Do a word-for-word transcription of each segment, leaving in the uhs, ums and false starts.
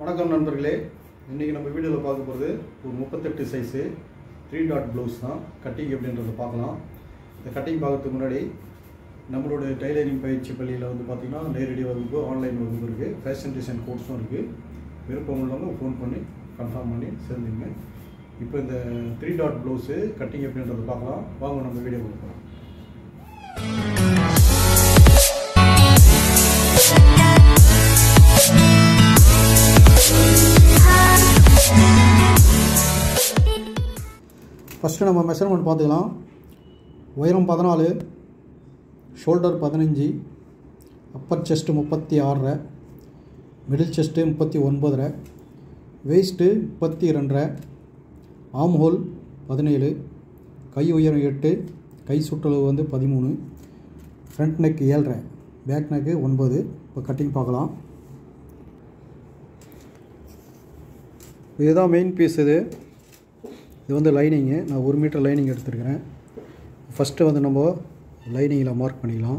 வணக்கம் நண்பர்களே, இன்றைக்கி நம்ம வீடியோவில் பார்க்க போகிறது ஒரு முப்பத்தெட்டு சைஸு த்ரீ டாட் ப்ளவுஸ் தான். கட்டிங் எப்படின்றத பார்க்கலாம். இந்த கட்டிங் பார்க்கறதுக்கு முன்னாடி நம்மளோட டைலரிங் பயிற்சி பள்ளியில் வந்து பார்த்திங்கன்னா நேரடி வகுப்பு, ஆன்லைன் வகுப்பு இருக்குது, ஃபேஷன் டிசைன் கோர்ஸும் இருக்குது. விருப்பம் உள்ளவங்க ஃபோன் பண்ணி கன்ஃபார்ம் பண்ணி சேர்ந்துங்க. இப்போ இந்த த்ரீ டாட் ப்ளவுஸு கட்டிங் எப்படின்றத பார்க்கலாம். வாங்க நம்ம வீடியோ கொடுக்கலாம். ஃபஸ்ட்டு நம்ம மெஷர்மெண்ட் பார்த்துக்கலாம். உயரம் பதினாலு, ஷோல்டர் பதினஞ்சு, அப்பர் செஸ்ட்டு முப்பத்தி ஆறரை, மிடில் செஸ்ட்டு முப்பத்தி ஒன்பதரை, வெயிஸ்ட்டு முப்பத்தி ரெண்டரை, ஆம் ஹோல் பதினேழு, கை உயரம் எட்டு, கை சுற்றளவு வந்து பதிமூணு, ஃப்ரண்ட் நெக் ஏழரை, பேக் நெக்கு ஒன்பது. இப்போ கட்டிங் பார்க்கலாம். இதுதான் மெயின் பீஸ். இது இது வந்து லைனிங்கு. நான் ஒரு மீட்டர் லைனிங் எடுத்துருக்கிறேன். ஃபஸ்ட்டு வந்து நம்ம லைனிங்கில் மார்க் பண்ணிக்கலாம்.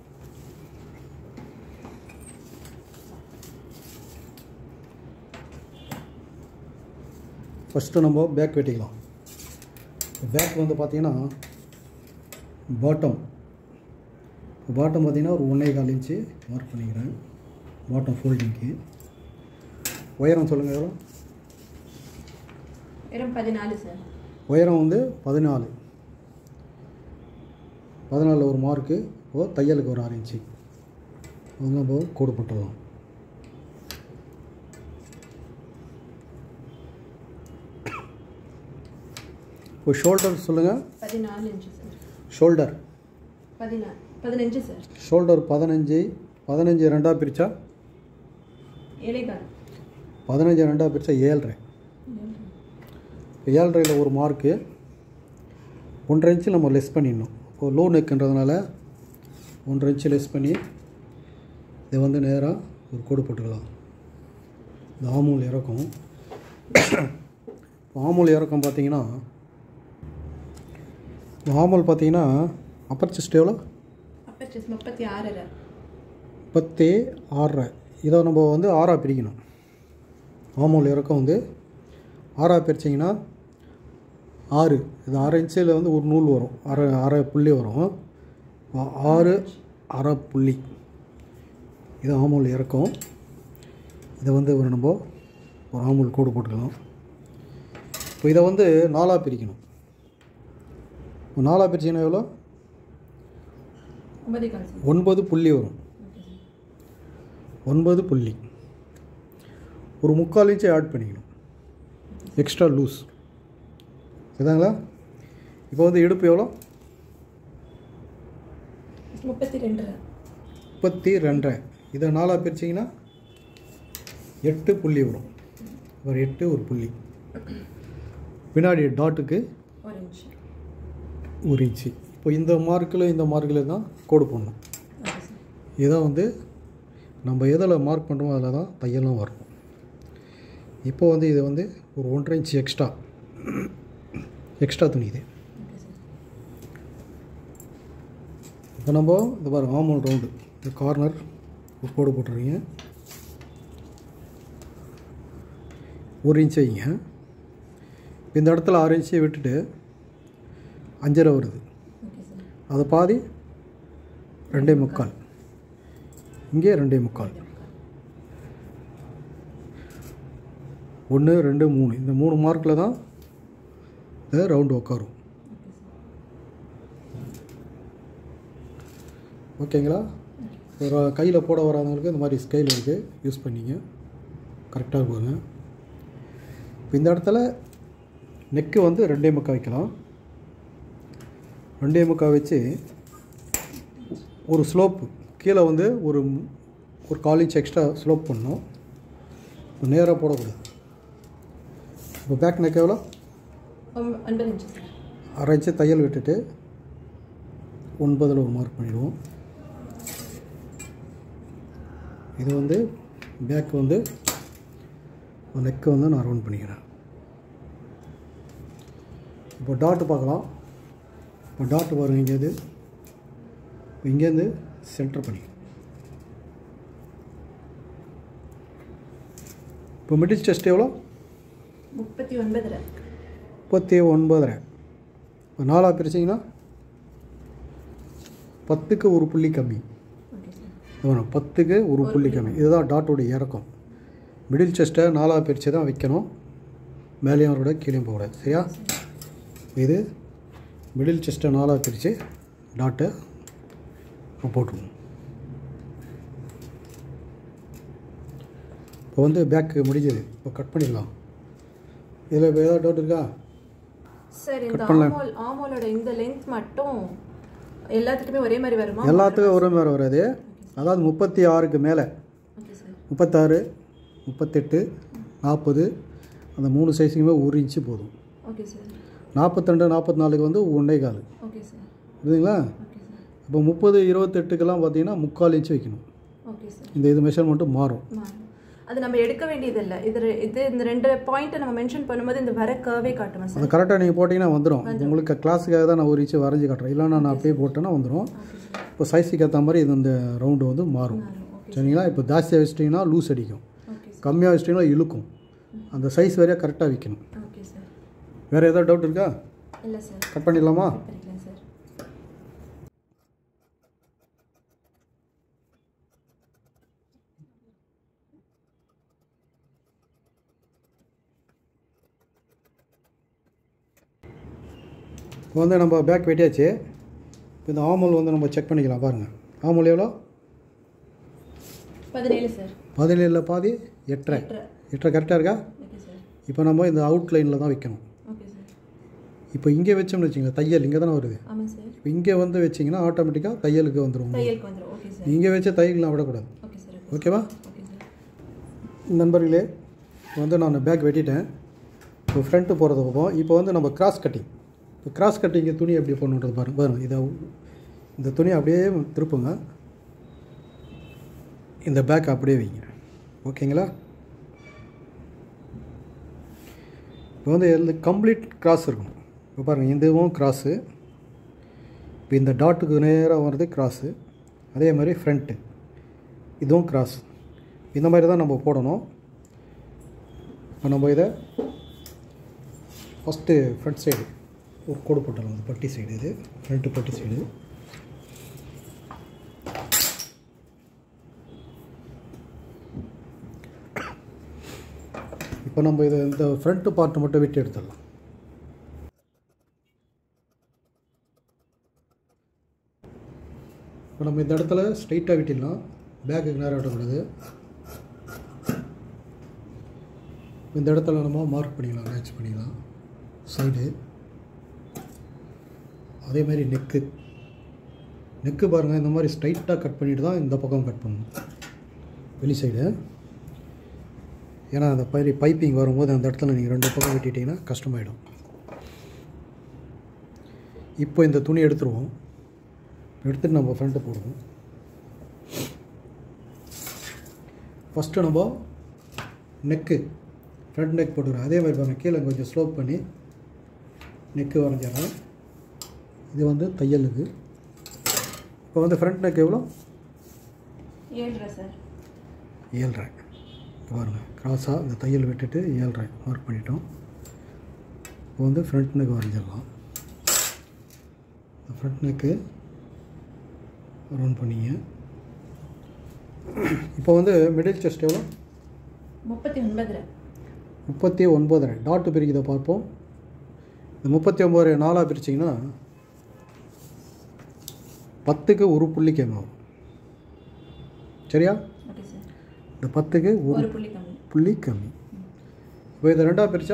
ஃபஸ்ட்டு நம்ம பேக் வெட்டிக்கலாம். பேக் வந்து பார்த்திங்கன்னா பாட்டம் பாட்டம் பார்த்திங்கன்னா ஒரு ஒன்றே கால் இன்ச்சு மார்க் பண்ணிக்கிறேன். பாட்டம் ஃபோல்டிங்க்கு உயரம் சொல்லுங்கள் எவ்வளோ? உயரம் பதினாலு சார். உயரம் வந்து பதினாலு. பதினாலில் ஒரு மார்க்கு. இப்போ தையலுக்கு ஒரு ஆறு இன்ச்சு வந்து நம்ம கோடு போட்டுடலாம். இப்போ ஷோல்டர் சொல்லுங்கள். பதினாலு இன்ச்சு சார். ஷோல்டர் பதினாலு பதினஞ்சு சார். ஷோல்டர் பதினஞ்சு. பதினஞ்சு ரெண்டாக பிரித்தா ஏழைகால். பதினஞ்சு ரெண்டாக பிரித்தா ஏழரை. ஏழரையில் ஒரு மார்க்கு. ஒன்றரை இன்ச்சு நம்ம லெஸ் பண்ணிடணும். இப்போது லோ நெக்குன்றதுனால ஒன்றரை இன்ச்சு லெஸ் பண்ணி இதை வந்து நேராக ஒரு கோடு போட்டுக்கலாம். இந்த ஆமூல் இறக்கம். ஆமூல் இறக்கம் பார்த்திங்கன்னா ஆமூல் பார்த்திங்கன்னா அப்பர் செஸ்ட் எவ்வளோ? அப்பர் செஸ்ட் முப்பத்தி ஆறரை. முப்பத்தி ஆறரை. இதை நம்ம வந்து ஆறாக பிரிக்கணும். ஆமூல் இறக்கம் வந்து ஆறாக பிரிச்சிங்கன்னா ஆறு. இது அரை இன்ச்சில் வந்து ஒரு நூல் வரும். அரை அரை புள்ளி வரும். ஆறு அரை புள்ளி. இது ஆமூல் இறக்கம். இதை வந்து ஒரு நம்ம ஒரு ஆமூல் கோடு போட்டுக்கலாம். இப்போ இதை வந்து நாலாக பிரிக்கணும். நாலாக பிரிச்சிங்கன்னா எவ்வளோ? ஒன்பது புள்ளி வரும். ஒன்பது புள்ளி. ஒரு முக்கால் இன்ச்சு ஆட் பண்ணிக்கணும் எக்ஸ்ட்ரா லூஸ். இதாங்களா? இப்போ வந்து இடுப்பு எவ்வளோ? முப்பத்தி ரெண்டரை. முப்பத்தி ரெண்டரை. இதை நாலாக பிரிச்சிங்கன்னா எட்டு புள்ளி வரும். ஒரு எட்டு ஒரு புள்ளி. பின்னாடி டாட்டுக்கு ஒரு இன்ச்சு ஒரு இன்ச்சு. இப்போ இந்த மார்க்கில் இந்த மார்க்கில் தான் கோடு போடணும். இதை வந்து நம்ம எதில் மார்க் பண்ணுறோமோ அதில் தான் தையலும் வரும். இப்போ வந்து இது வந்து ஒரு ஒன்றரை இன்ச்சு எக்ஸ்ட்ரா எக்ஸ்ட்ரா துணி இது. இப்போ நம்ம இந்த பாருங்க ஆமூல் ரவுண்டு இந்த கார்னர் ஒரு கோடு போட்டுருவீங்க. ஒரு இன்ச்சு வைங்க. இந்த இடத்துல ஆறு இன்ச்சை விட்டுட்டு அஞ்சரை வருது. அதை பாதி ரெண்டே முக்கால். இங்கே ரெண்டே முக்கால். ஒன்று ரெண்டு மூணு. இந்த மூணு மார்க்கில் தான் இந்த ரவுண்டு உட்காரும். ஓகேங்களா? ஒரு கையில் போட வராதவங்களுக்கு இந்த மாதிரி ஸ்கேல் இருக்குது, யூஸ் பண்ணிங்க. கரெக்டாக இருக்குங்க. இப்போ இந்த இடத்துல நெக்கு வந்து ரெண்டே முக்கால் வைக்கலாம். ரெண்டே முக்கால் வச்சு ஒரு ஸ்லோப்பு கீழே வந்து ஒரு ஒரு கால் இன்ச் எக்ஸ்ட்ரா ஸ்லோப் பண்ணணும். நேராக போடக்கூடாது. இப்போ பேக் நெக் எவ்வளோ? ஒன்பது இன்ச்சு சார். அரை இன்ச்சு தையல் விட்டுட்டு ஒன்பதில் ஒரு மார்க் பண்ணிடுவோம். இது வந்து பேக் வந்து நெக்கை வந்து நான் ரவுண்ட் பண்ணிக்கிறேன். இப்போ டாட்டு பார்க்கலாம். இப்போ டாட்டு பாருங்கள். இங்கேருந்து இங்கேருந்து சென்டர் பண்ணி இப்போ மிடில் செஸ்ட் எவ்வளோ? முப்பத்தி ஒன்பதரை. முப்பத்தி ஒன்பதரை. இப்போ நாலாக பிரிச்சிங்கன்னா பத்துக்கு ஒரு புள்ளி கம்மி. பத்துக்கு ஒரு புள்ளி கம்மி. இதுதான் டாட்டோடைய இறக்கம். மிடில் செஸ்ட்டை நாலாக பிரித்து தான் வைக்கணும். மேலேயும் அவரோட கீழேயும் போகக்கூடாது. சரியா? இது மிடில் செஸ்ட்டை நாலாக பிரித்து டாட்டை போட்டுருவோம். இப்போ வந்து பேக்கு முடிஞ்சது. இப்போ கட் பண்ணிடலாம். இதில் இப்போ ஏதாவது டவுட் இருக்கா? சார் இந்த ஆமோல் ஆமோலோட இந்த லென்த் மட்டும் எல்லாத்துக்குமே ஒரே மாதிரி வருமா? எல்லாத்துக்கும் ஒரே மாதிரி வராது. அதாவது முப்பத்தி ஆறுக்கு மேலே முப்பத்தாறு முப்பத்தெட்டு நாற்பது அந்த மூணு சைஸுக்குமே ஒரு இன்ச்சு போதும். Okay sir. நாற்பத்திரெண்டு நாற்பத்தி நாலுக்கு வந்து ஒன்றே கால். Okay sir. புரியுதுங்களா? இப்போ முப்பது இருபத்தெட்டுக்கெல்லாம் பார்த்தீங்கன்னா முக்கால் இன்ச்சு வைக்கணும். Okay sir. இந்த இது மெஷர்மெண்ட்டும் மாறும். அது நம்ம எடுக்க வேண்டியதில்லை. இது இது இந்த ரெண்டு பாயிண்ட்டை நம்ம மென்ஷன் பண்ணும்போது இந்த வர கர்வே காட்டுமா சார்? அது கரெக்டாக நீங்கள் போட்டிங்கன்னா வந்துடும். உங்களுக்கு கிளாஸுக்காக தான் நான் ஒரு இன்ச்சு வரைஞ்சி காட்டுறேன். இல்லைன்னா நான் அப்படியே போட்டேன்னா வந்துடும். இப்போ சைஸுக்கு ஏற்ற மாதிரி இது இந்த ரவுண்டு வந்து மாறும். சரிங்களா? இப்போ ஜாஸ்தியாக வச்சிட்டிங்கன்னா லூஸ் அடிக்கும், கம்மியாக வச்சிட்டிங்கன்னா இழுக்கும். அந்த சைஸ் வரையாக கரெக்டாக வைக்கணும். Okay sir. வேறு ஏதாவது டவுட் இருக்கா? இல்லை சார். கட் பண்ணிடலாமா? இப்போ வந்து நம்ம பேக் வெட்டியாச்சு. இப்போ இந்த ஆமூல் வந்து நம்ம செக் பண்ணிக்கலாம். பாருங்கள், ஆமூல் எவ்வளோ? பதினேழு சார். பதினேழில் பாதி எட்டரை. எட்டரை கரெக்டாக இருக்கா? இப்போ நம்ம இந்த அவுட் லைனில் தான் வைக்கணும். இப்போ இங்கே வச்சோம்னு வச்சிங்களா, தையல் இங்கே தானே வருது. இப்போ இங்கே வந்து வச்சிங்கன்னா ஆட்டோமேட்டிக்காக தையலுக்கு வந்துடும். இங்கே வச்ச தையல்லாம் விடக்கூடாது. ஓகேவா நண்பர்களே? வந்து நான் பேக் வெட்டிட்டேன். இப்போ ஃப்ரண்ட்டு போகிறது பார்ப்போம். இப்போ வந்து நம்ம கிராஸ் கட்டிங். இப்போ கிராஸ் கட்டிங்கு துணி எப்படி பண்ணுறது பாருங்க. பாருங்கள், இதை இந்த துணியை அப்படியே திருப்புங்க. இந்த பேக் அப்படியே வைங்க. ஓகேங்களா? இப்போ வந்து இந்த கம்ப்ளீட் கிராஸ் இருக்கணும். இப்போ பாருங்கள், இதுவும் கிராஸு. இப்போ இந்த டாட்டுக்கு நேராக வர்றது கிராஸு. அதே மாதிரி ஃப்ரண்ட்டு இதுவும் கிராஸ். இந்த மாதிரி தான் நம்ம போடணும். இப்போ நம்ம இதை ஃபஸ்ட்டு ஃப்ரண்ட் சைடு ஒரு கோடு போட்டலாம். அது பட்டி சைடு, இது ஃப்ரண்ட்டு பட்டி சைடு. இப்போ நம்ம இதை இந்த ஃப்ரண்ட்டு பார்ட்டு மட்டும் விட்டு எடுத்துடலாம். இப்போ நம்ம இந்த இடத்துல ஸ்ட்ரைட்டாக விட்டிடலாம். பேக்குக்கு நேரம் விடக்கூடாது. இந்த இடத்துல நம்ம மார்க் பண்ணிக்கலாம், மேட்ச் பண்ணிக்கலாம். சைடு அதே மாதிரி நெக்கு நெக்கு பாருங்கள், இந்த மாதிரி ஸ்ட்ரைட்டாக கட் பண்ணிவிட்டு தான் இந்த பக்கம் கட் பண்ணணும், வெளி சைடு. ஏன்னா அந்த பை பைப்பிங் வரும்போது அந்த இடத்துல நீங்கள் ரெண்டு பக்கம் வெட்டிட்டிங்கன்னா கஷ்டமாயிடும். இப்போ இந்த துணி எடுத்துருவோம். எடுத்துகிட்டு நம்ம ஃப்ரண்ட்டு போடுவோம். ஃபஸ்ட்டு நம்ம நெக்கு ஃப்ரண்ட் நெக் போட்டுக்கிறோம். அதே மாதிரி பாருங்கள், கீழே கொஞ்சம் ஸ்லோப் பண்ணி நெக்கு வரைஞ்சிடலாம். இது வந்து தையலுக்கு. இப்போ வந்து ஃப்ரண்ட் நெக் எவ்வளோ? ஏழரை சார். ஏழரை. இப்போ பாருங்கள், கிராஸாக இந்த தையல் விட்டுட்டு ஏழரை மார்க் பண்ணிட்டோம். இப்போ வந்து ஃப்ரண்ட் நெக் வரைஞ்சிடலாம். ஃப்ரண்ட் நெக்கு ரவுண்ட் பண்ணிங்க. இப்போ வந்து மிடில் செஸ்ட் எவ்வளோ? முப்பத்தி ஒன்பதரை. முப்பத்தி ஒன்பதரை. டாட்டு பிரிக்கிறத பார்ப்போம். இந்த முப்பத்தி ஒம்பது நாலாக பிரிச்சிங்கன்னா பத்துக்கு ஒரு புள்ளி கம்மி ஆகும். சரியா? இந்த பத்துக்கு ஒரு புள்ளி கம்மி. இப்போ இதை ரெண்டாக பிரித்தா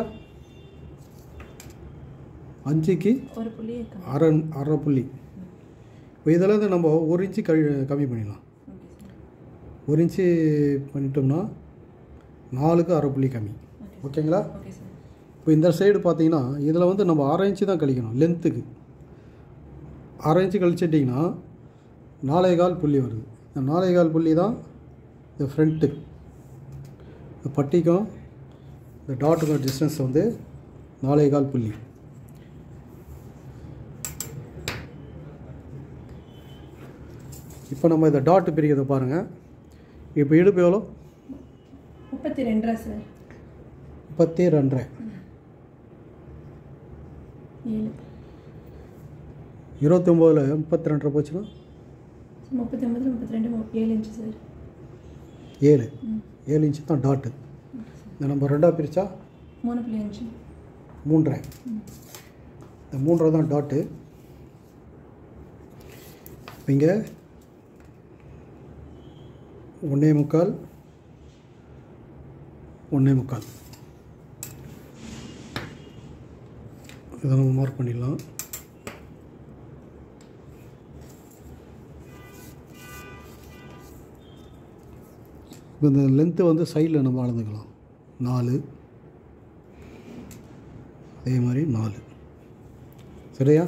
அஞ்சுக்கு அரை அரை புள்ளி. இப்போ இதில் இருந்து நம்ம ஒரு இன்ச்சு கழி கம்மி பண்ணிடலாம். ஒரு இன்ச்சு பண்ணிட்டோம்னா நாலுக்கு அரை புள்ளி கம்மி. ஓகேங்களா? இப்போ இந்த சைடு பார்த்தீங்கன்னா இதில் வந்து நம்ம அரை இன்ச்சு தான் கழிக்கணும் லென்த்துக்கு. அரை இன்ச்சு கழிச்சிட்டிங்கன்னா நாலே கால் புள்ளி வருது. இந்த நாலே கால் புள்ளி தான் இந்த ஃப்ரண்ட்டு. இந்த பட்டிக்கும் இந்த டாட்டுக்கும் டிஸ்டன்ஸ் வந்து நாலே கால் புள்ளி. இப்போ நம்ம இந்த டாட்டு பிரிக்கிறத பாருங்கள். இப்போ இடுப்பு எவ்வளோ? முப்பத்தி ரெண்டரை சார். முப்பத்தி ரெண்டரை ஏழு இருபத்தி ஒம்போதில் முப்பத்தி ரெண்டரை போச்சுன்னா முப்பத்தி ஒம்பதில் முப்பத்தி ரெண்டு ஏழு இன்ச்சு சார். ஏழு ஏழு இன்ச்சு தான் டாட்டு. இந்த நம்ம ரெண்டாக பிரித்தா மூணு புள்ளி அஞ்சு மூன்றரை. இந்த மூன்றரை தான் டாட்டு. இங்கே ஒன்றே முக்கால் ஒன்றே முக்கால் இதை நம்ம மார்க் பண்ணிடலாம். இப்போ இந்த லென்த்து வந்து சைடில் நம்ம அளந்துக்கலாம். நாலு, அதே மாதிரி நாலு. சரியா?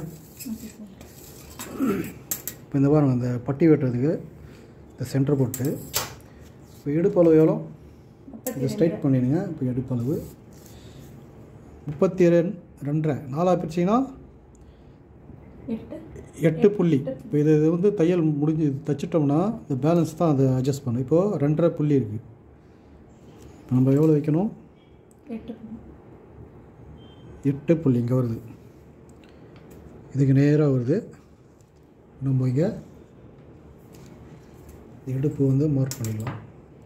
இப்போ இந்த பாருங்கள், இந்த பட்டி வெட்டுறதுக்கு இந்த சென்டர் போட்டு இப்போ இடுப்பளவு எவ்வளோ இதை ஸ்ட்ரைட் பண்ணிடுங்க. இப்போ இடுப்பளவு முப்பத்தி ரெண்டு ரெண்டரை நாலாக பிரிச்சிங்கன்னா எட்டு புள்ளி. இப்போ இது இது வந்து தையல் முடிஞ்சு தைச்சிட்டோம்னா இந்த பேலன்ஸ் தான் அதை அட்ஜஸ்ட் பண்ணும். இப்போது ரெண்டரை புள்ளி இருக்குது. நம்ம எவ்வளோ வைக்கணும்? எட்டு புள்ளி இங்கே வருது. இதுக்கு நேராக வருது. நம்ம இங்கே இடுப்பு வந்து மார்க் பண்ணிடலாம்.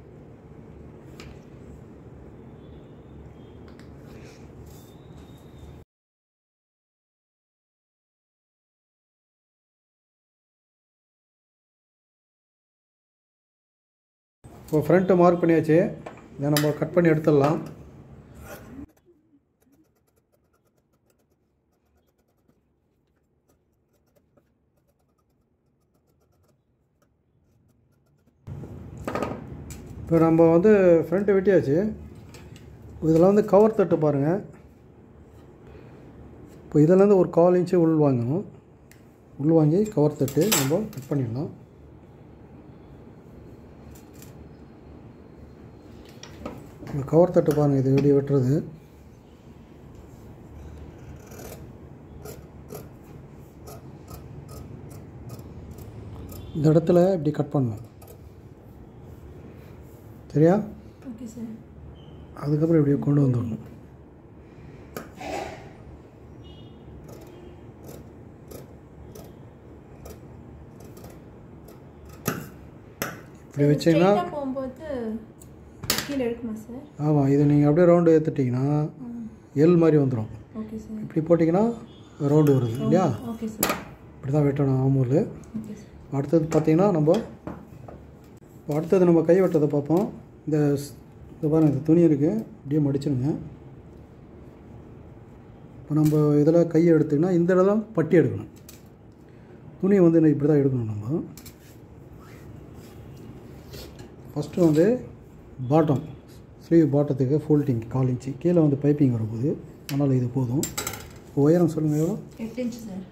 இப்போ ஃப்ரண்ட்டை மார்க் பண்ணியாச்சு. இதை நம்ம கட் பண்ணி எடுத்துடலாம். இப்போ நம்ம வந்து ஃப்ரண்ட்டு வெட்டியாச்சு. இதில் வந்து கவர் தட்டு பாருங்கள். இப்போ இதிலேருந்து ஒரு கால் இன்ச்சு உள் வாங்கணும். உள் வாங்கி கவர் தட்டு நம்ம கட் பண்ணிடலாம். இந்த கவர் தட்டு பாருங்கள், இது எப்படி வெட்டுறது. இந்த இடத்துல இப்படி கட் பண்ணணும். சரியா? Okay sir. அதுக்கப்புறம் இப்படி கொண்டு வந்துடணும். இப்படி வச்சிங்கன்னா போகும்போது கீழே எடுக்குமா சார்? ஆமாம், இது நீங்கள் அப்படியே ரவுண்டு ஏற்றுட்டிங்கன்னா எல் மாதிரி வந்துடும். Okay sir. இப்படி போட்டிங்கன்னா ரவுண்டு வருது இல்லையா? Okay sir. இப்படி தான் வெட்டணும் ஆமூல். Okay sir. அடுத்தது பார்த்திங்கன்னா நம்ம இப்போ அடுத்தது நம்ம கை வெட்டதை பார்ப்போம். இந்த இந்த பாருங்கள், இந்த துணி இருக்குது, அப்படியே மடிச்சிடுங்க. இப்போ நம்ம இதில் கையை எடுத்துக்கினா இந்த இடத்துல பட்டி எடுக்கணும். துணியை வந்து இப்படி தான் எடுக்கணும். நம்ம ஃபஸ்ட்டு வந்து பாட்டம் ஸ்லீவ் பாட்டத்துக்கு ஃபோல்டிங் கால் இன்ச்சு கீழே வந்து பைப்பிங் வரப்போகுது. அதனால் இது போதும். உயரம் சொல்லுங்கள் எவ்வளோ? எட்டு இன்ச்சு சார்.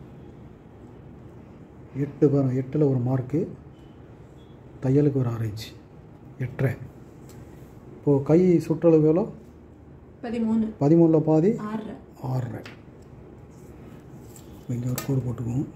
எட்டு பாருங்கள், எட்டில் ஒரு மார்க்கு, தையலுக்கு ஒரு அரை இன்ச்சு, எட்டரை. இப்போது கை சுற்றளவு எவ்வளோ? பதிமூணு. பதிமூணில் பாதி ஆறரை. ஆறரை. இங்கே ஒரு கோடு போட்டுக்குவோம்.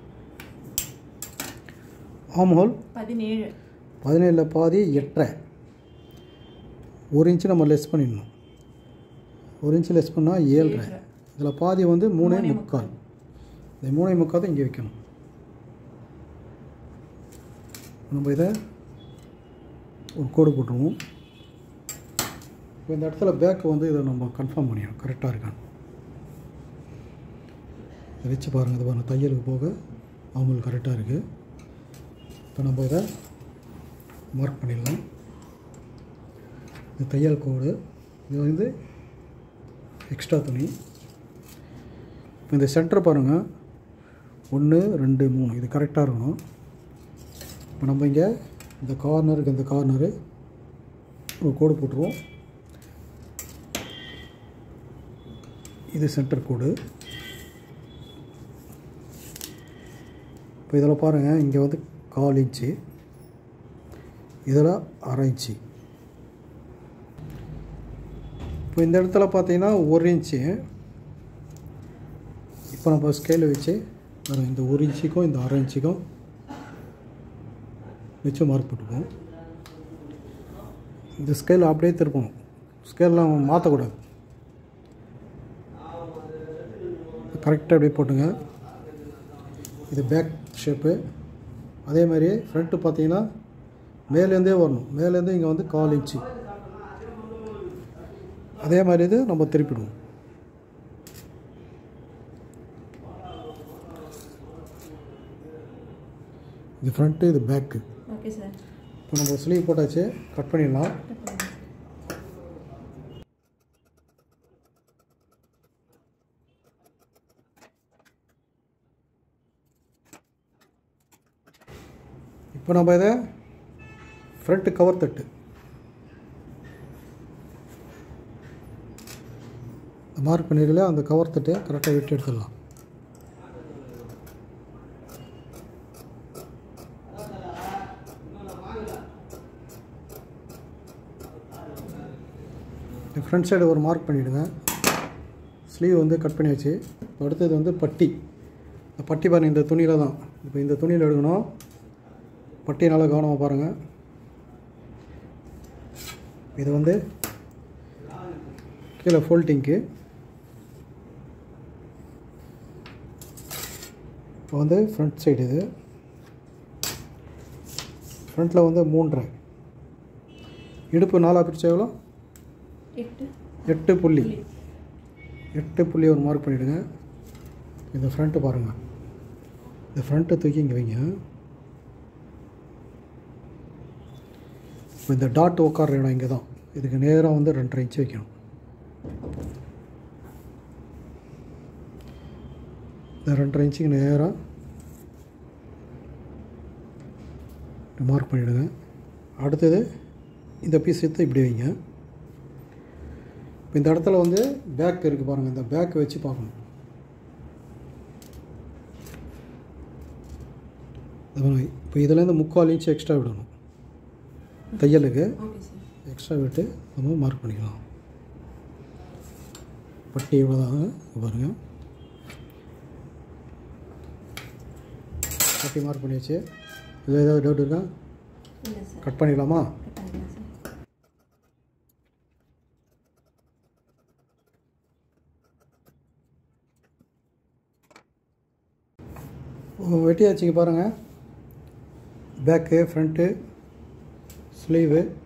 ஆம் ஹோல் பதினேழு. பதினேழில் பாதி எட்டரை. ஒரு இன்ச்சு நம்ம லெஸ் பண்ணிடணும். ஒரு இன்ச்சு லெஸ் பண்ணால் ஏழரை. இதில் பாதி வந்து மூணே முக்கால். இந்த மூணே முக்கால் தான் இங்கே வைக்கணும். நம்ம இதை ஒரு கோடு போட்டுருவோம். இப்போ இந்த இடத்துல பேக்கு வந்து இதை நம்ம கன்ஃபார்ம் பண்ணிடணும் கரெக்டாக இருக்கான்னு. இதை வச்சு பாருங்கள். இது பாருங்கள், தையலுக்கு போக ஆமூல் கரெக்டாக இருக்குது. இப்போ நம்ம இதை மார்க் பண்ணிடலாம். இது தையல் கோடு. இது வந்து எக்ஸ்ட்ரா துணி. இப்போ இந்த சென்டர் பாருங்கள், ஒன்று ரெண்டு மூணு, இது கரெக்டாக இருக்கணும். இப்போ நம்ம இங்கே இந்த கார்னருக்கு இந்த கார்னரு ஒரு கோடு போட்டுருவோம். இது சென்டர் கோடு. இப்போ இதில் பாருங்கள், இங்கே வந்து கால் இன்ச்சு, இதில் அரை இன்ச்சு. இப்போ இந்த இடத்துல பார்த்தீங்கன்னா ஒரு இன்ச்சு. இப்போ நம்ம ஸ்கேலை வச்சு இந்த ஒரு இன்ச்சுக்கும் இந்த அரை இன்ச்சுக்கும் வச்சு மார்க் போட்டுக்குவோம். இந்த ஸ்கேல் அப்படியே திருப்பணும் ஸ்கேல்லாம் மாற்றக்கூடாது. கரெக்டாக அப்படியே போட்டுங்க. இது பேக் ஷேப்பு. அதே மாதிரி ஃப்ரண்ட்டு பார்த்தீங்கன்னா மேலேருந்தே வரணும். மேலேருந்து இங்கே வந்து கால் இன்ச்சு. அதே மாதிரி இது நம்ம திருப்பிடுவோம். இது ஃப்ரண்ட்டு, இது பேக்கு. Okay sir. இப்போ நம்ம ஸ்லீவ் போட்டாச்சு, கட் பண்ணிடலாம். இப்போ நம்ம இதை ஃப்ரண்ட்டு கவர் தட்டு மார்க் பண்ணிருக்கல, அந்த கவர் தட்டு கரெக்டாக விட்டு எடுத்துடலாம். ஃப்ரண்ட் சைடு ஒரு மார்க் பண்ணிவிடுங்க. ஸ்லீவ் வந்து கட் பண்ணியாச்சு. இப்போ அடுத்தது வந்து பட்டி. இந்த பட்டி பாருங்கள், இந்த துணியில் தான். இப்போ இந்த துணியில் எடுக்கணும். பட்டி நல்லா கவனமாக பாருங்கள். இது வந்து கீழே ஃபோல்டிங்க்கு. இப்போ வந்து ஃப்ரண்ட் சைடு. இது ஃப்ரண்ட்டில் வந்து மூன்றரை. இடுப்பு நாலாக பிரிச்சா எவ்வளோ? எட்டு எட்டு புள்ளி எட்டு புள்ளி ஒரு மார்க் பண்ணிவிடுங்க. இந்த ஃப்ரண்ட்டு பாருங்கள். இந்த ஃப்ரண்ட்டை தூக்கி இங்கே வைங்க. இப்போ இந்த டாட் உட்கார இடம் இங்கே தான். இதுக்கு நேராக வந்து ரெண்டரை இன்ச்சு வைக்கணும். இந்த ரெண்டரை இன்ச்சுக்கு நேராக மார்க் பண்ணிவிடுங்க. அடுத்தது இந்த பீஸ் எடுத்து இப்படி வைங்க. இப்போ இந்த இடத்துல வந்து பேக் இருக்குது பாருங்கள். இந்த பேக் வச்சு பார்க்கணும். இப்போ இதுலேருந்து முக்கால் இன்ச்சு எக்ஸ்ட்ரா விடணும். தையலுக்கு எக்ஸ்ட்ரா விட்டு நம்ம மார்க் பண்ணிக்கலாம். பட்டி இவ்வளோ தான் பாருங்கள். பட்டி மார்க் பண்ணியாச்சு. இதில் ஏதாவது டவுட் இருக்கா? கட் பண்ணிக்கலாமா? வெட்டியாச்சுங்க பாருங்கள். Bag, front, sleeve,